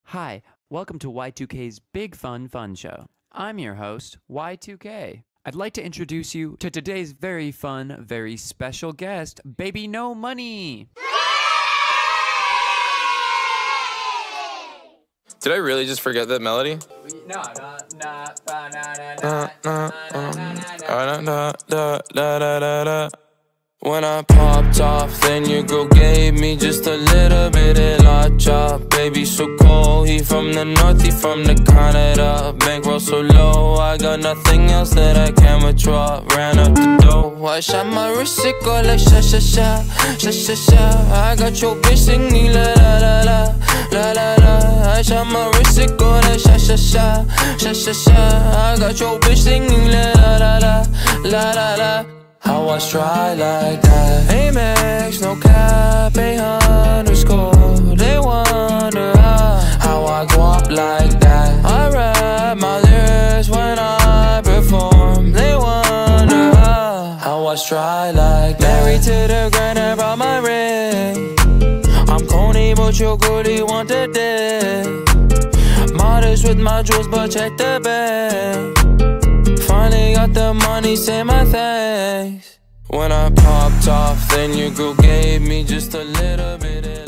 Hi, welcome to Y2K's Big Fun Fun Show. I'm your host, Y2K. I'd like to introduce you to today's very fun, very special guest, Baby No Money. Did I really just forget that melody? When I popped off, then your girl gave me just a little bit of la chop. Baby so cold, he from the north, he from the Canada. Bankroll so low, I got nothing else that I can withdraw. Ran up the dough, I shot my wrist, it go like sha sha sha, sha sha sha. I got your bitch singing la la la la, la la la. I shot my wrist, it go like sha sha sha, sha sha sha. I got your bitch singing la la la la, la la la. How I try like that? Amex, no cap, _. They wonder how I go up like that. I rap my lyrics when I perform. They wonder how I try like that. Married to the grind, I brought my ring. I'm corny, but your girlie want the dick. Modest with my jewels, but check the bag. Finally got the money, say my thanks. When I popped off, then your girl gave me just a little bit of